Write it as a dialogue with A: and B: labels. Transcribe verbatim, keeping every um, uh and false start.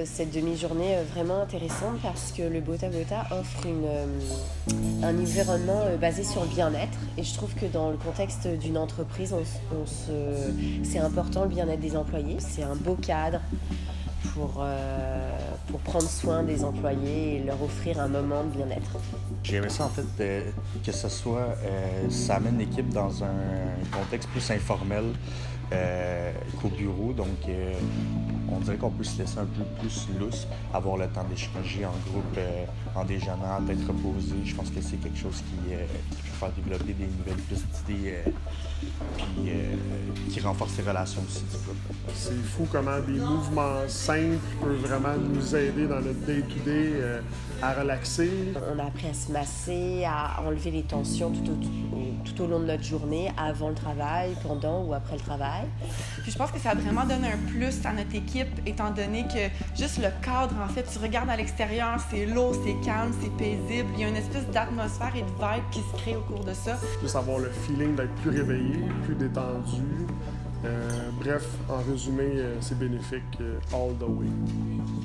A: euh, cette demi-journée euh, vraiment intéressante parce que le Bota Bota offre une, euh, un environnement euh, basé sur le bien-être. Et je trouve que dans le contexte d'une entreprise, on, on se, c'est important le bien-être des employés. C'est un beau cadre pour, euh, pour prendre soin des employés et leur offrir un moment de bien-être.
B: J'ai aimé ça en fait euh, que ce soit, euh, ça amène l'équipe dans un contexte plus informel euh, qu'au bureau, donc euh, on dirait qu'on peut se laisser un peu plus lousse, avoir le temps d'échanger en groupe, euh, en déjeunant, d'être reposé. Je pense que c'est quelque chose qui, euh, qui peut faire développer des nouvelles pistes d'idées, euh, puis euh, qui renforce les relations aussi du groupe.
C: C'est fou comment des mouvements simples peuvent vraiment nous aider dans notre day-to-day euh, à relaxer.
A: On a appris à se masser, à enlever les tensions tout au, tout au long de notre journée, avant le travail, pendant ou après le travail.
D: Puis je pense que ça vraiment donne un plus à notre équipe, étant donné que juste le cadre, en fait, tu regardes à l'extérieur, c'est lourd, c'est calme, c'est paisible. Il y a une espèce d'atmosphère et de vibe qui se crée au cours de ça.
C: Juste avoir le feeling d'être plus réveillé, plus détendu. Euh, bref, en résumé, euh, c'est bénéfique euh, all the way.